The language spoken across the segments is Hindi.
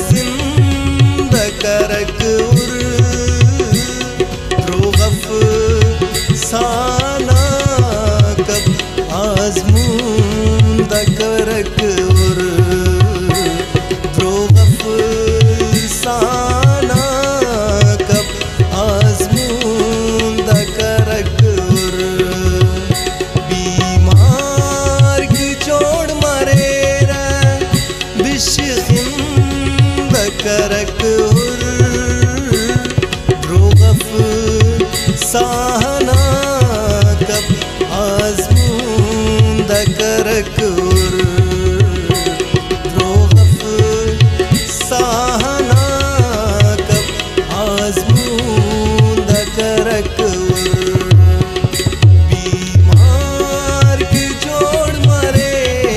जिंदा करक रोगफ साना कब आजमूदा करक रोगफ साना कब आजमूदा करक बीमार की जोड़ मरे करक रोगफ साहना कब आजमूदा करक रोगफ साहना कब आजमूदा करक बीमार की जोड़ मरे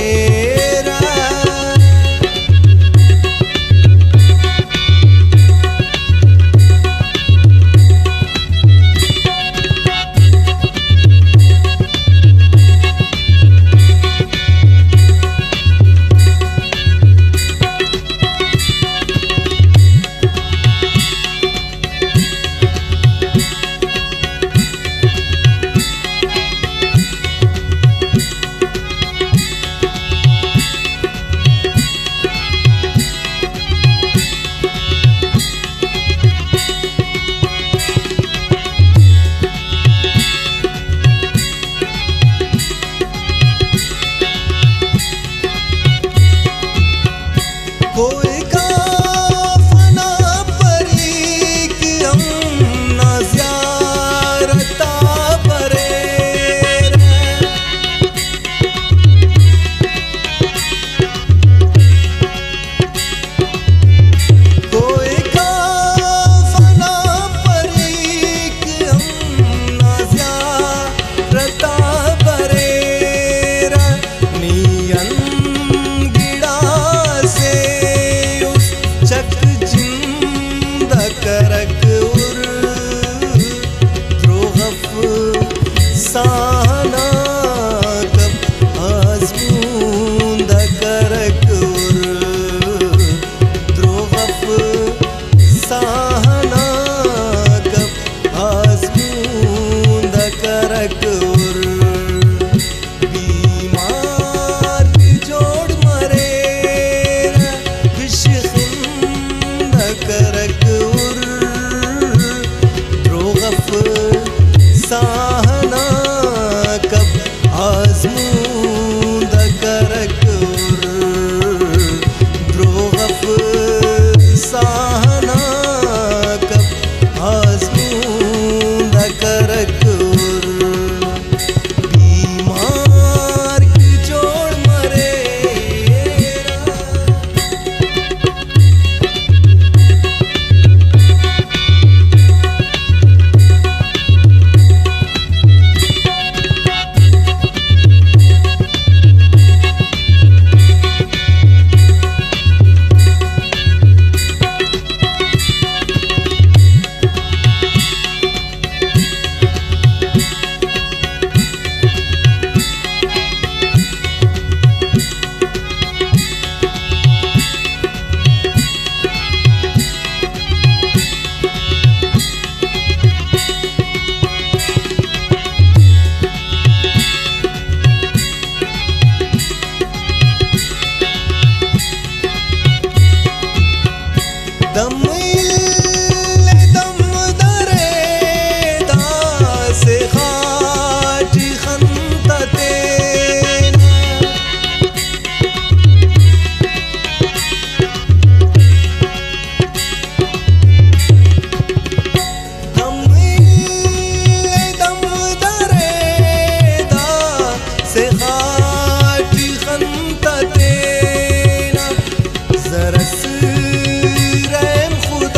कोई काफना परी कि हम ना ज़ियारता परे कोई काफना परी कि हम ना ज़ियारता परे नियन करक रोगफ साना कब आजमूदा करक रोगफ साना कब आजमूदा करक बीमार की जोड़ मरे विश्खिंदा करक साहना कब आजमूदा करक रोगफ साहना कब आजमूदा करक बीमार की जोड़ मरे दम दम दरे दास खाटी खंतते दम दरे दास खाटी खंतते जरस खुदा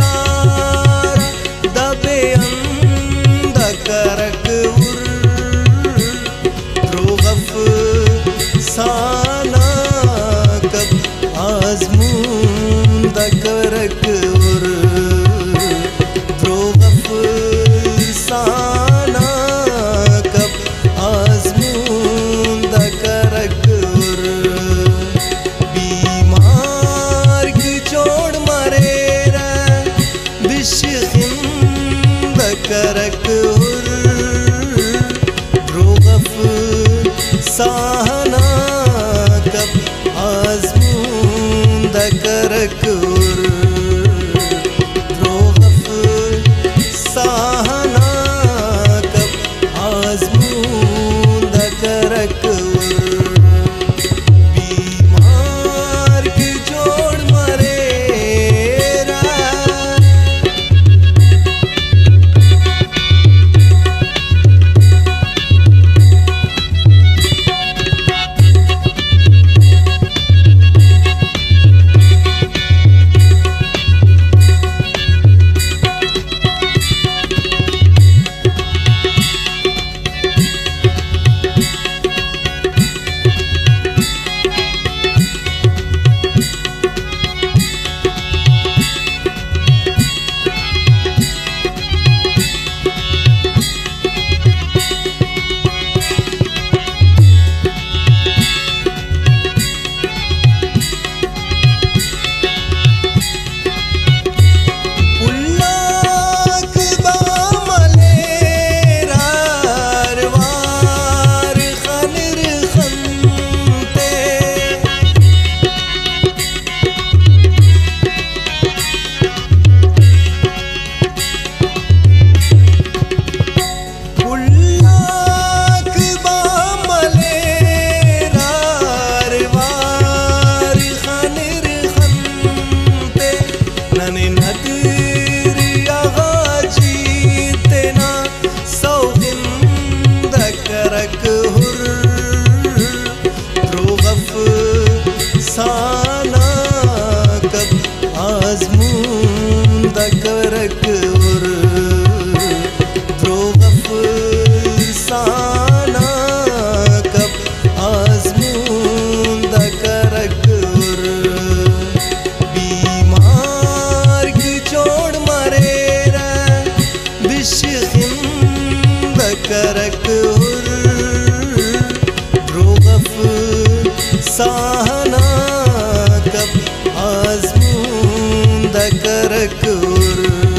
उर द्रोगफ साहना कब आजमूद करक उर बीमार की जोड़ मरेरा साना कब आजमूद करक उर द्रोगफ साना कब आजमूद करक उर बीमार की जोड़ मरेरा बिशखिंद करक उर द्रोगफ साहना कब आजमूद करक उर